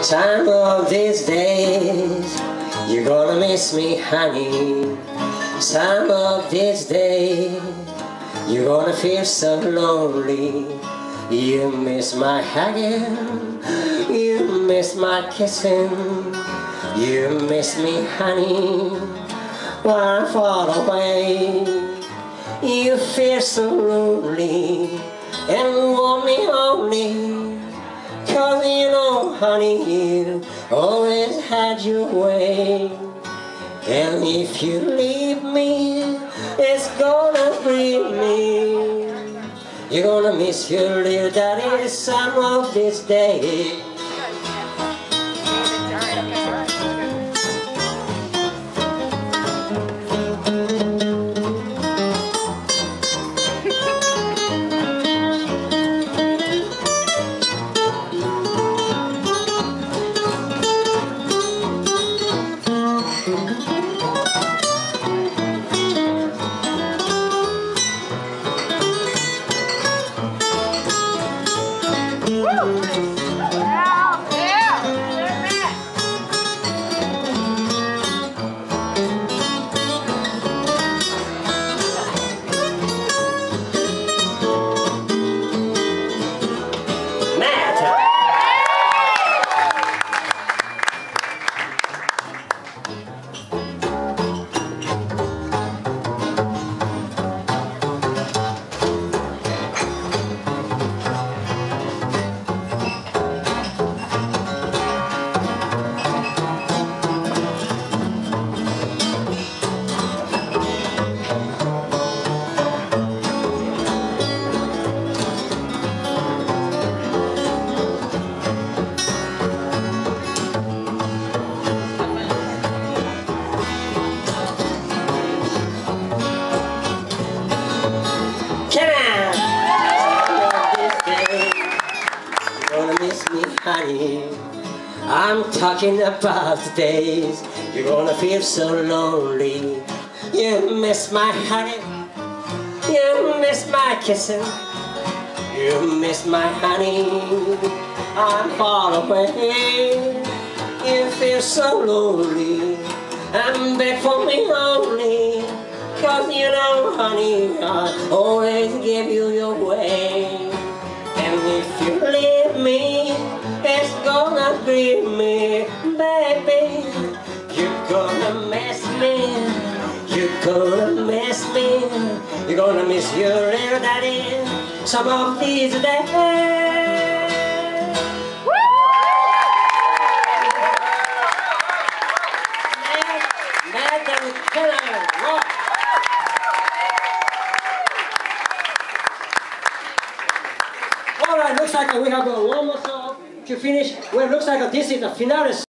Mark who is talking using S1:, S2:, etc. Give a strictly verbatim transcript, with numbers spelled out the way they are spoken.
S1: Some of these days you're gonna miss me, honey. Some of these days you're gonna feel so lonely. You miss my hugging, you miss my kissing, you miss me, honey, while I'm far away. You feel so lonely and want me only, 'cause you know, honey, you always had your way. And if you leave me, it's gonna grieve me. You're gonna miss your little daddy some of this day. Kenan! You're gonna miss me, honey. I'm talking about the days you're gonna feel so lonely. You miss my honey, you miss my kissing, you miss my honey, I'm far away. You feel so lonely and beg for me only, 'cause you know, honey, I always give you your way. And if you leave me, it's gonna grieve me, baby. You're gonna miss me, you're gonna miss me, you're gonna miss your little daddy some of these days. Alright, looks like we have uh, one more song to finish. Well, looks like this is the finale.